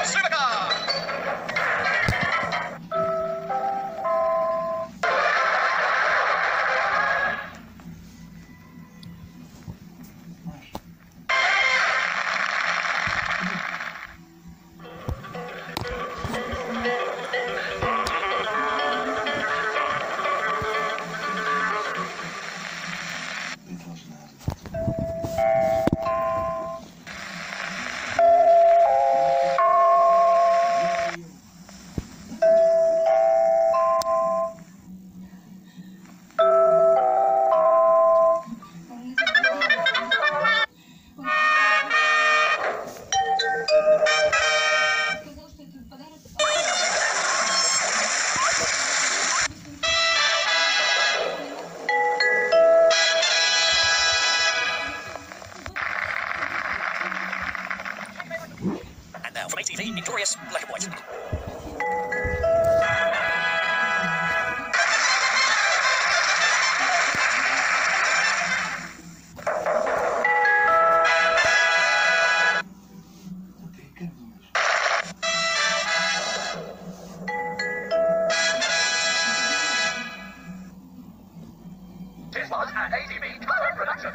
Supercar. And now from ATV, victorious black and white. This was an ATV color production.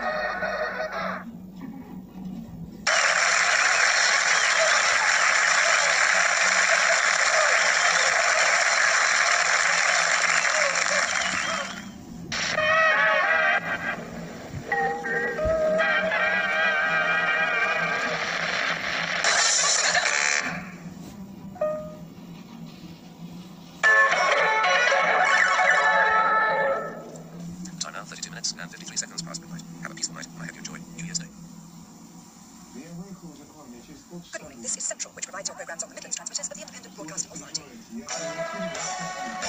Time now, 32 minutes and 53 seconds past midnight. Have a peaceful night, and I hope you enjoy New Year's Day. Good morning, this is Central, which provides your programs on the Midlands transmitters of the Independent Broadcasting Authority.